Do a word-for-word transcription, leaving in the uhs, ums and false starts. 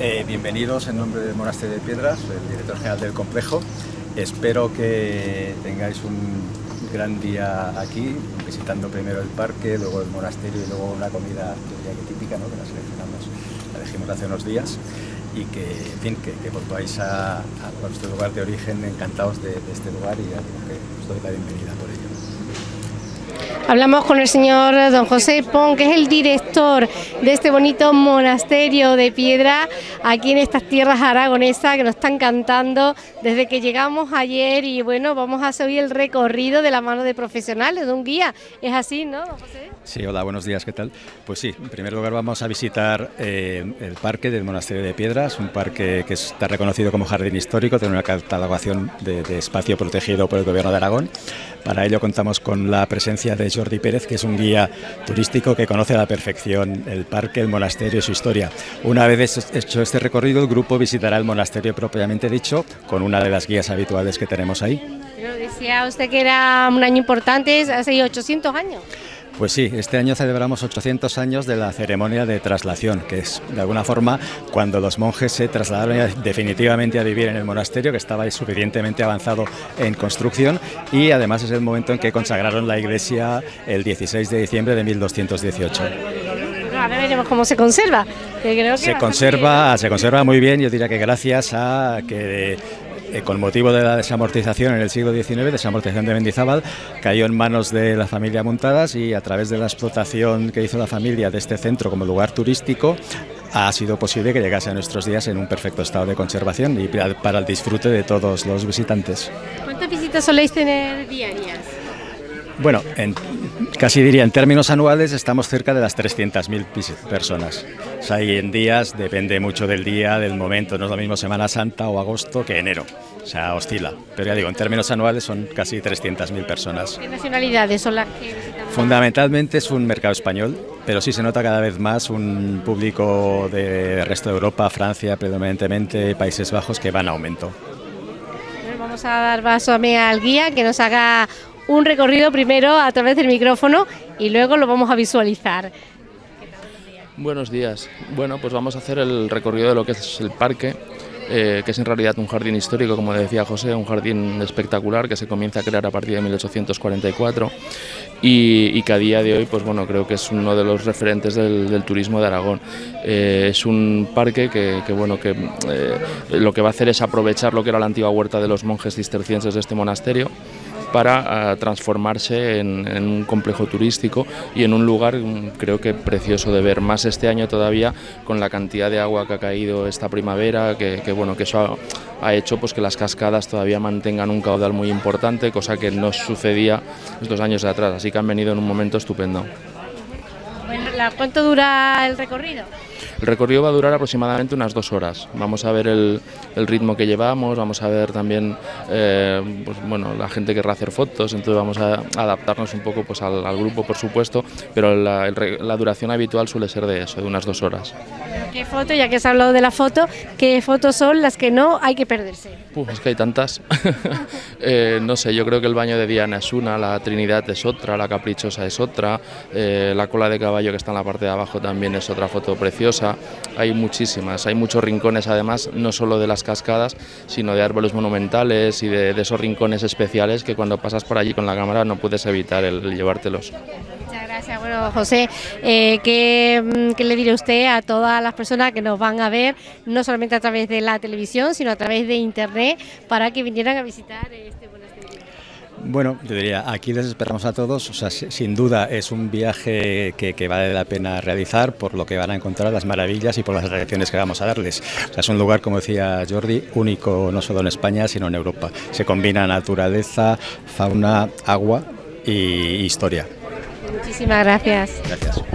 Eh, bienvenidos en nombre del Monasterio de Piedras, el director general del complejo. Espero que tengáis un gran día aquí, visitando primero el parque, luego el monasterio y luego una comida típica, ¿no?, que la seleccionamos, la elegimos hace unos días, y que, en fin, que, que volváis a, a vuestro lugar de origen encantados de, de este lugar, y ya digo que os doy la bienvenida por ello. Hablamos con el señor don José Pon, que es el director de este bonito monasterio de piedra aquí en estas tierras aragonesas, que nos están cantando desde que llegamos ayer. Y bueno, vamos a hacer hoy el recorrido de la mano de profesionales, de un guía. ¿Es así, no, don José? Sí, hola, buenos días, ¿qué tal? Pues sí, en primer lugar vamos a visitar eh, el parque del Monasterio de Piedras, un parque que está reconocido como jardín histórico, tiene una catalogación de, de espacio protegido por el Gobierno de Aragón. Para ello contamos con la presencia de Jordi Pérez, que es un guía turístico que conoce a la perfección el parque, el monasterio y su historia. Una vez hecho este recorrido, el grupo visitará el monasterio propiamente dicho, con una de las guías habituales que tenemos ahí. Pero decía usted que era un año importante, hace ochocientos años. Pues sí, este año celebramos ochocientos años de la ceremonia de traslación, que es de alguna forma cuando los monjes se trasladaron definitivamente a vivir en el monasterio, que estaba suficientemente avanzado en construcción, y además es el momento en que consagraron la iglesia el dieciséis de diciembre de mil doscientos dieciocho. Ahora veremos cómo se conserva. Que creo que se, conserva se conserva muy bien, yo diría que gracias a que... Eh, con motivo de la desamortización en el siglo diecinueve, desamortización de Mendizábal, cayó en manos de la familia Muntadas, y a través de la explotación que hizo la familia de este centro como lugar turístico ha sido posible que llegase a nuestros días en un perfecto estado de conservación y para el disfrute de todos los visitantes. ¿Cuántas visitas soléis tener diarias? Bueno, en, casi diría en términos anuales estamos cerca de las trescientas mil personas. O sea, y en días depende mucho del día, del momento, no es lo mismo Semana Santa o agosto que enero, o sea, oscila. Pero ya digo, en términos anuales son casi trescientas mil personas. ¿Qué nacionalidades son las que visitan? Fundamentalmente es un mercado español, pero sí se nota cada vez más un público del resto de Europa, Francia predominantemente, Países Bajos, que va en aumento. Bueno, vamos a dar paso a al guía que nos haga un recorrido primero a través del micrófono y luego lo vamos a visualizar. Buenos días. Bueno, pues vamos a hacer el recorrido de lo que es el parque, eh, que es en realidad un jardín histórico, como decía José, un jardín espectacular que se comienza a crear a partir de mil ochocientos cuarenta y cuatro y, y que a día de hoy, pues bueno, creo que es uno de los referentes del, del turismo de Aragón. Eh, es un parque que, que bueno, que eh, lo que va a hacer es aprovechar lo que era la antigua huerta de los monjes cistercienses de este monasterio, para uh, transformarse en, en un complejo turístico y en un lugar um, creo que precioso de ver, más este año todavía con la cantidad de agua que ha caído esta primavera, que, que bueno, que eso ha, ha hecho pues que las cascadas todavía mantengan un caudal muy importante, cosa que no sucedía estos años de atrás, así que han venido en un momento estupendo. Bueno, ¿cuánto dura el recorrido? El recorrido va a durar aproximadamente unas dos horas. Vamos a ver el, el ritmo que llevamos, vamos a ver también, eh, pues, bueno, la gente querrá hacer fotos, entonces vamos a adaptarnos un poco pues, al, al grupo, por supuesto, pero la, el, la duración habitual suele ser de eso, de unas dos horas. ¿Qué foto, ya que has hablado de la foto, qué fotos son las que no hay que perderse? Uf, es que hay tantas. eh, no sé, yo creo que el baño de Diana es una, la Trinidad es otra, la Caprichosa es otra, eh, la cola de caballo que está en la parte de abajo también es otra foto preciosa. Hay muchísimas, hay muchos rincones además, no solo de las cascadas, sino de árboles monumentales y de, de esos rincones especiales que cuando pasas por allí con la cámara no puedes evitar el, el llevártelos. Muchas gracias. Bueno, José, eh, ¿qué, ¿qué le diré usted a todas las personas que nos van a ver, no solamente a través de la televisión, sino a través de internet, para que vinieran a visitar este monasterio? Bueno, yo diría, aquí les esperamos a todos, o sea, sin duda es un viaje que, que vale la pena realizar por lo que van a encontrar, las maravillas y por las reacciones que vamos a darles. O sea, es un lugar, como decía Jordi, único no solo en España, sino en Europa. Se combina naturaleza, fauna, agua y historia. Muchísimas gracias. Gracias.